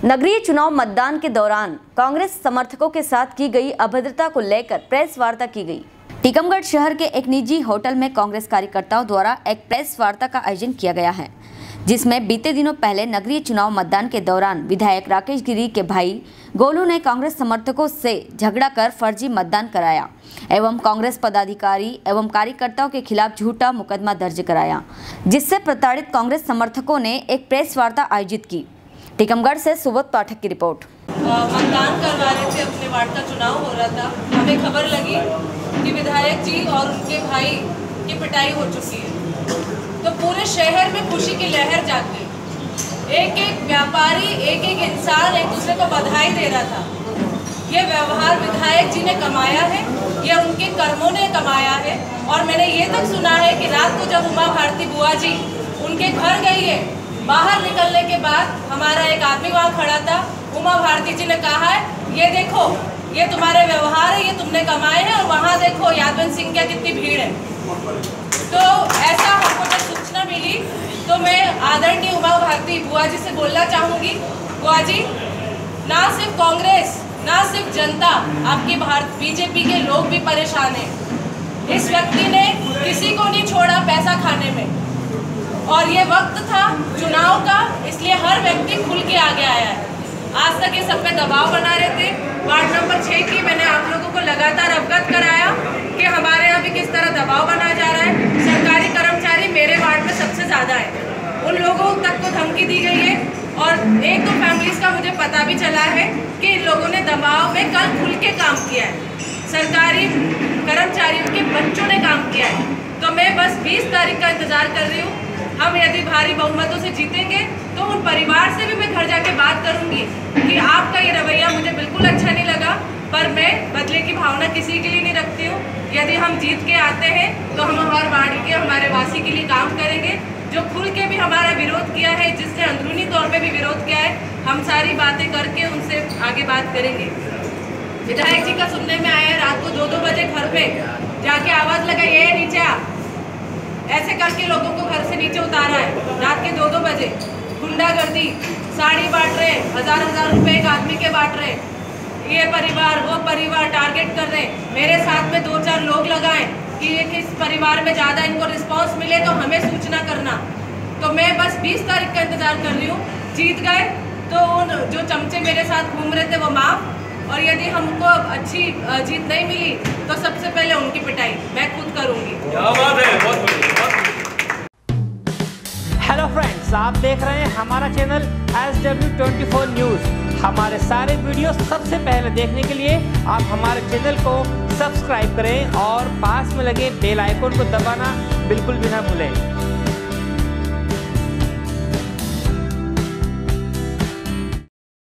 नगरीय चुनाव मतदान के दौरान कांग्रेस समर्थकों के साथ की गई अभद्रता को लेकर प्रेस वार्ता की गई। टीकमगढ़ शहर के एक निजी होटल में कांग्रेस कार्यकर्ताओं द्वारा एक प्रेस वार्ता का आयोजन किया गया है, जिसमें बीते दिनों पहले नगरीय चुनाव मतदान के दौरान विधायक राकेश गिरी के भाई गोलू ने कांग्रेस समर्थकों से झगड़ा कर फर्जी मतदान कराया एवं कांग्रेस पदाधिकारी एवं कार्यकर्ताओं के खिलाफ झूठा मुकदमा दर्ज कराया, जिससे प्रताड़ित कांग्रेस समर्थकों ने एक प्रेस वार्ता आयोजित की। टीकमगढ़ से सुबोध पाठक की रिपोर्ट। मतदान करवा रहे थे, अपने वार्ड का चुनाव हो रहा था। हमें खबर लगी कि विधायक जी और उनके भाई की पिटाई हो चुकी है, तो पूरे शहर में खुशी की लहर जाग गई। एक एक व्यापारी, एक एक इंसान एक दूसरे को बधाई दे रहा था। ये व्यवहार विधायक जी ने कमाया है, ये उनके कर्मों ने कमाया है। और मैंने ये तक सुना है कि रात को जब उमा भारती बुआ जी उनके घर गई है, बाहर निकलने के बाद हमारा एक आदमी वहाँ खड़ा था। उमा भारती जी ने कहा है, ये देखो, ये तुम्हारे व्यवहार है, ये तुमने कमाए हैं, और वहाँ देखो यादवंत सिंह क्या कितनी भीड़ है। तो ऐसा हमको जब सूचना मिली तो मैं आदरणीय उमा भारती बुआ जी से बोलना चाहूँगी, बुआ जी, ना सिर्फ कांग्रेस, ना सिर्फ जनता, आपकी बीजेपी के लोग भी परेशान हैं। इस व्यक्ति ने किसी को नहीं छोड़ा पैसा खाने में, और ये वक्त था चुनाव का, इसलिए हर व्यक्ति खुल के आगे आया है। आज तक ये सब पे दबाव बना रहे थे। वार्ड नंबर 6 की मैंने आप लोगों को लगातार अवगत कराया कि हमारे यहाँ भी किस तरह दबाव बना जा रहा है। सरकारी कर्मचारी मेरे वार्ड में सबसे ज़्यादा है, उन लोगों तक को धमकी दी गई है। और एक दो फैमिलीज़ का मुझे पता भी चला है कि इन लोगों ने दबाव में कल खुल के काम किया है। सरकारी कर्मचारियों के बच्चों ने काम किया है। तो मैं बस 20 तारीख का इंतज़ार कर रही हूँ। हम यदि भारी बहुमतों से जीतेंगे तो उन परिवार से भी मैं घर जाके बात करूंगी कि आपका ये रवैया मुझे बिल्कुल अच्छा नहीं लगा, पर मैं बदले की भावना किसी के लिए नहीं रखती हूँ। यदि हम जीत के आते हैं तो हम हर वार्ड के, हमारे वासी के लिए काम करेंगे। जो खुल के भी हमारा विरोध किया है, जिसने अंदरूनी तौर पर भी विरोध किया है, हम सारी बातें करके उनसे आगे बात करेंगे। विधायक जी का सुनने में आया है रात को 2-2 बजे घर पे जाके आवाज़ लगाई, ये नीचे आ, ऐसे करके लोगों को घर से नीचे उतारा है। रात के 2-2 बजे गुंडागर्दी, साड़ी बांट रहे, हजार रुपए एक आदमी के बांट रहे, ये परिवार वो परिवार टारगेट कर रहे। मेरे साथ में 2-4 लोग लगाएं कि ये किस परिवार में ज़्यादा इनको रिस्पांस मिले तो हमें सूचना करना। तो मैं बस 20 तारीख का इंतज़ार कर रही हूँ। जीत गए तो उन जो चमचे मेरे साथ घूम रहे थे वो माफ़, और यदि हमको अच्छी जीत नहीं मिली तो सबसे पहले उनकी पिटाई मैं खुद करूँगी। क्या बात है, बहुत बढ़िया। हेलो फ्रेंड्स, आप देख रहे हैं हमारा चैनल SW24 न्यूज़। हमारे सारे वीडियो सबसे पहले देखने के लिए आप हमारे चैनल को सब्सक्राइब करें और पास में लगे बेल आइकन को दबाना बिल्कुल भी ना भूलें।